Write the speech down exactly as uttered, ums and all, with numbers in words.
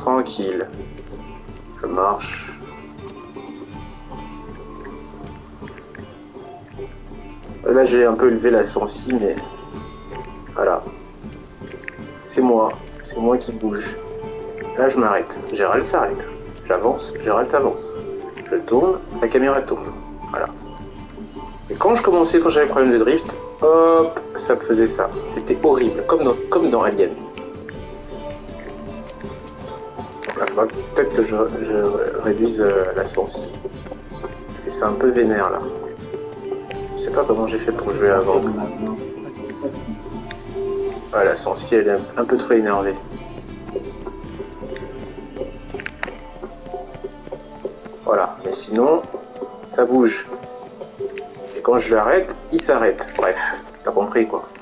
Tranquille. Je marche. Là, j'ai un peu élevé la sensi, mais... Voilà. C'est moi. C'est moi qui bouge. Là, je m'arrête. Gérald s'arrête. J'avance. Gérald avance. Je tourne. La caméra tourne. Voilà. Et quand je commençais, quand j'avais le problème de drift, hop, ça me faisait ça. C'était horrible. Comme dans, comme dans Alien. Il faudra peut-être que je, je réduise euh, la sensi. Parce que c'est un peu vénère, là. Je sais pas comment j'ai fait pour jouer avant. Ah, la sensi, elle est un peu trop énervée. Voilà, mais sinon, ça bouge. Et quand je l'arrête, il s'arrête. Bref, t'as compris quoi.